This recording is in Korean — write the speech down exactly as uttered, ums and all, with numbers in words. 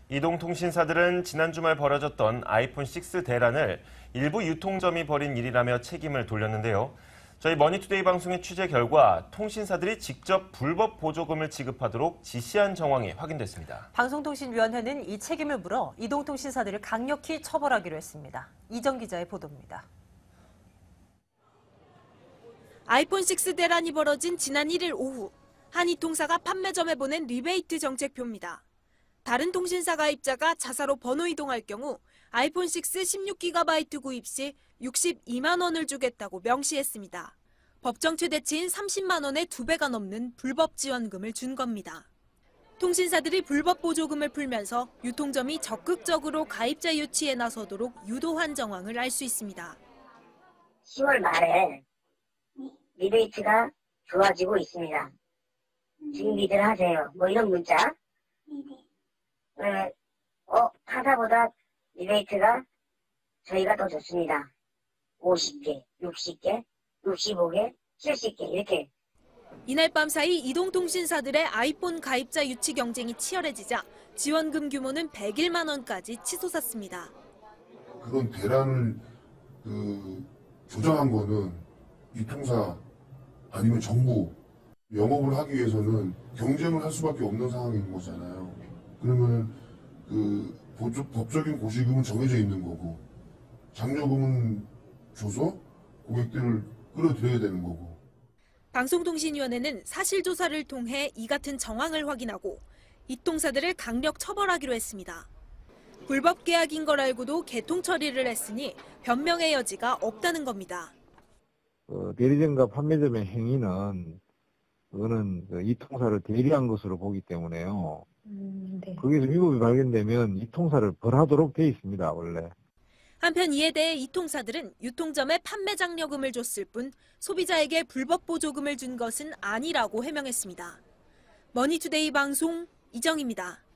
이동통신사들은 지난 주말 벌어졌던 아이폰 식스 대란을 일부 유통점이 벌인 일이라며 책임을 돌렸는데요. 저희 머니투데이 방송의 취재 결과 통신사들이 직접 불법 보조금을 지급하도록 지시한 정황이 확인됐습니다. 방송통신위원회는 이 책임을 물어 이동통신사들을 강력히 처벌하기로 했습니다. 이정 기자의 보도입니다. 아이폰 식스 대란이 벌어진 지난 일 일 오후, 한 이통사가 판매점에 보낸 리베이트 정책표입니다. 다른 통신사 가입자가 자사로 번호 이동할 경우 아이폰 식스 십육 기가바이트 구입 시 육십이만 원을 주겠다고 명시했습니다. 법정 최대치인 삼십만 원의 두 배가 넘는 불법 지원금을 준 겁니다. 통신사들이 불법 보조금을 풀면서 유통점이 적극적으로 가입자 유치에 나서도록 유도한 정황을 알 수 있습니다. 시월 말에 리베이트가 좋아지고 있습니다. 준비들 하세요. 뭐 이런 문자. 네, 어, 타사보다 리베이트가 저희가 더 좋습니다. 오십 개, 육십 개, 육십오 개, 칠십 개 이렇게. 이날 밤 사이 이동통신사들의 아이폰 가입자 유치 경쟁이 치열해지자 지원금 규모는 백일만 원까지 치솟았습니다. 그런 대란을 그, 조장한 거는 이통사 아니면 정부, 영업을 하기 위해서는 경쟁을 할 수밖에 없는 상황인 거잖아요. 그러면 그 법적인 고시금은 정해져 있는 거고 장려금은 줘서 고객들을 끌어들여야 되는 거고. 방송통신위원회는 사실조사를 통해 이 같은 정황을 확인하고 이통사들을 강력 처벌하기로 했습니다. 불법 계약인 걸 알고도 개통 처리를 했으니 변명의 여지가 없다는 겁니다. 어, 대리점과 판매점의 행위는 그거는 그 이통사를 대리한 것으로 보기 때문에요. 음, 네. 거기서 위법이 발견되면 이통사를 벌하도록 돼 있습니다, 원래. 한편 이에 대해 이통사들은 유통점에 판매 장려금을 줬을 뿐 소비자에게 불법 보조금을 준 것은 아니라고 해명했습니다. 머니투데이 방송 이정입니다.